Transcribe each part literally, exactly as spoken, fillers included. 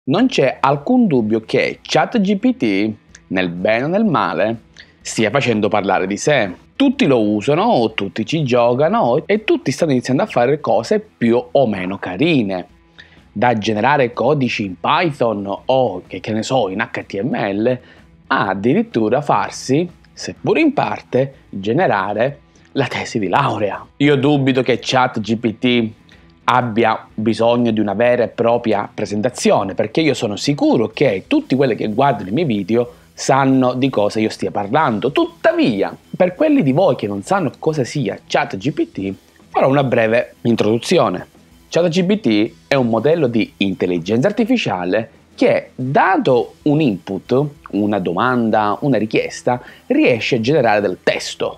Non c'è alcun dubbio che ChatGPT, nel bene o nel male, stia facendo parlare di sé. Tutti lo usano, tutti ci giocano e tutti stanno iniziando a fare cose più o meno carine. Da generare codici in Python o, che, che ne so, in H T M L, a addirittura farsi, seppur in parte, generare la tesi di laurea. Io dubito che ChatGPT abbia bisogno di una vera e propria presentazione, perché io sono sicuro che tutti quelli che guardano i miei video sanno di cosa io stia parlando. Tuttavia, per quelli di voi che non sanno cosa sia ChatGPT, farò una breve introduzione. ChatGPT è un modello di intelligenza artificiale che, dato un input, una domanda, una richiesta, riesce a generare del testo.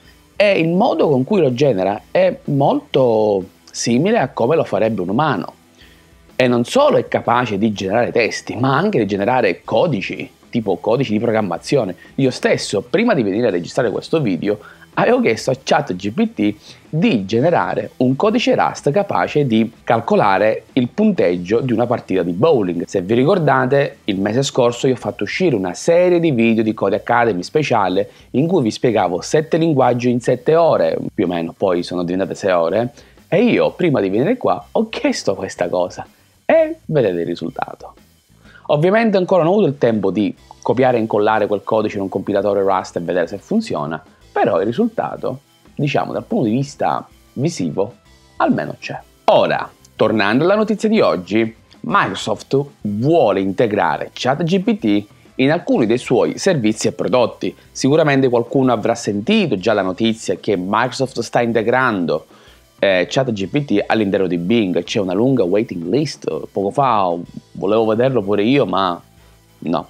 E il modo con cui lo genera è molto simile a come lo farebbe un umano. E non solo è capace di generare testi, ma anche di generare codici, tipo codici di programmazione. Io stesso, prima di venire a registrare questo video, avevo chiesto a ChatGPT di generare un codice Rust capace di calcolare il punteggio di una partita di bowling. Se vi ricordate, il mese scorso io ho fatto uscire una serie di video di Code Academy speciale in cui vi spiegavo sette linguaggi in sette ore, più o meno, poi sono diventate sei ore, e io, prima di venire qua, ho chiesto questa cosa e vedete il risultato. Ovviamente ancora non ho avuto il tempo di copiare e incollare quel codice in un compilatore Rust e vedere se funziona, però il risultato, diciamo dal punto di vista visivo, almeno c'è. Ora, tornando alla notizia di oggi, Microsoft vuole integrare ChatGPT in alcuni dei suoi servizi e prodotti. Sicuramente qualcuno avrà sentito già la notizia che Microsoft sta integrando eh, ChatGPT all'interno di Bing. C'è una lunga waiting list. Poco fa volevo vederlo pure io, ma no.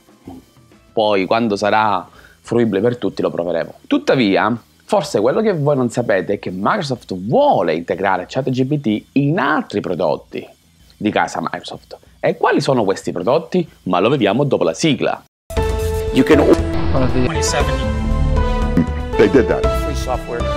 Poi quando sarà fruibile per tutti lo proveremo. Tuttavia, forse quello che voi non sapete è che Microsoft vuole integrare ChatGPT in altri prodotti di casa Microsoft. E quali sono questi prodotti? Ma lo vediamo dopo la sigla. You can twenty-seven. They did that. Free software.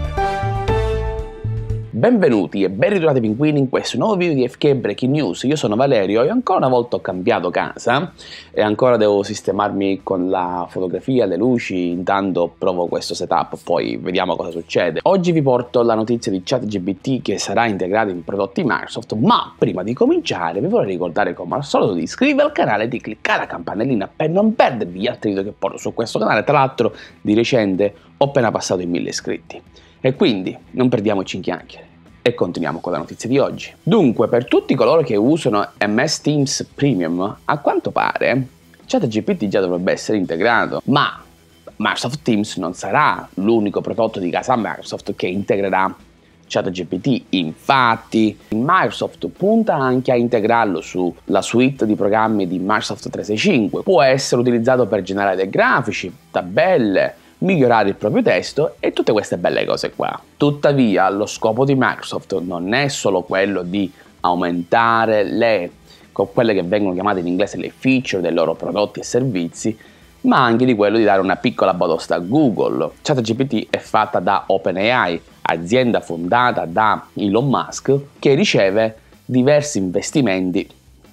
Benvenuti e ben ritrovati pinguini in questo nuovo video di F K Breaking News. Io sono Valerio e ancora una volta ho cambiato casa e ancora devo sistemarmi con la fotografia, le luci, intanto provo questo setup, poi vediamo cosa succede. Oggi vi porto la notizia di ChatGPT che sarà integrato in prodotti Microsoft, ma prima di cominciare vi vorrei ricordare come al solito di iscrivervi al canale e di cliccare la campanellina per non perdervi gli altri video che porto su questo canale. Tra l'altro di recente ho appena passato i mille iscritti. E quindi non perdiamoci in chiacchiere e continuiamo con la notizia di oggi. Dunque, per tutti coloro che usano M S Teams Premium, a quanto pare ChatGPT già dovrebbe essere integrato, ma Microsoft Teams non sarà l'unico prodotto di casa Microsoft che integrerà ChatGPT. Infatti Microsoft punta anche a integrarlo sulla suite di programmi di Microsoft trecentosessantacinque. Può essere utilizzato per generare dei grafici, tabelle, migliorare il proprio testo e tutte queste belle cose qua. Tuttavia lo scopo di Microsoft non è solo quello di aumentare le con quelle che vengono chiamate in inglese le feature dei loro prodotti e servizi, ma anche di quello di dare una piccola batosta a Google. ChatGPT è fatta da OpenAI, azienda fondata da Elon Musk, che riceve diversi investimenti,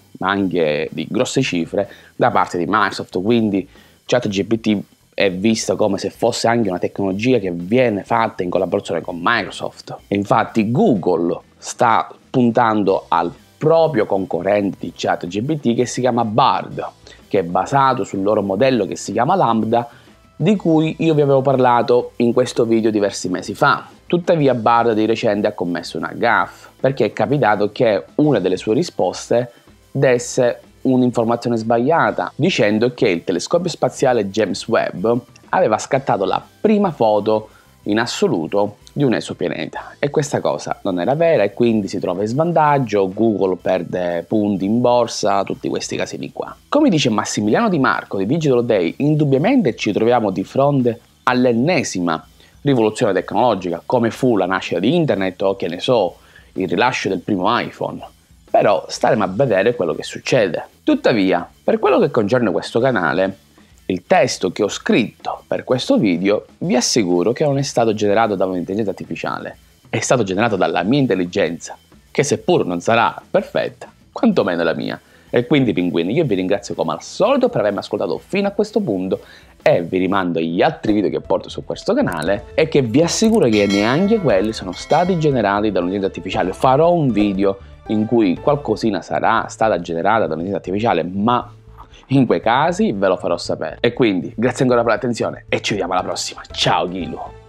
anche di grosse cifre, da parte di Microsoft. Quindi ChatGPT è vista come se fosse anche una tecnologia che viene fatta in collaborazione con Microsoft. E infatti Google sta puntando al proprio concorrente di ChatGPT che si chiama Bard, che è basato sul loro modello che si chiama Lambda, di cui io vi avevo parlato in questo video diversi mesi fa. Tuttavia Bard di recente ha commesso una gaffe, perché è capitato che una delle sue risposte desse un'informazione sbagliata, dicendo che il telescopio spaziale James Webb aveva scattato la prima foto in assoluto di un esopianeta e questa cosa non era vera e quindi si trova in svantaggio, Google perde punti in borsa, tutti questi casini qua. Come dice Massimiliano Di Marco di Digital Day, indubbiamente ci troviamo di fronte all'ennesima rivoluzione tecnologica, come fu la nascita di internet o, che ne so, il rilascio del primo iPhone. Però staremo a vedere quello che succede. Tuttavia, per quello che concerne questo canale, il testo che ho scritto per questo video vi assicuro che non è stato generato da un'intelligenza artificiale, è stato generato dalla mia intelligenza, che seppur non sarà perfetta, quantomeno la mia. E quindi pinguini, io vi ringrazio come al solito per avermi ascoltato fino a questo punto e vi rimando agli altri video che porto su questo canale e che vi assicuro che neanche quelli sono stati generati dall'intelligenza artificiale. Farò un video in cui qualcosina sarà stata generata dall'intelligenza artificiale, ma in quei casi ve lo farò sapere. E quindi grazie ancora per l'attenzione e ci vediamo alla prossima. Ciao Ghilu!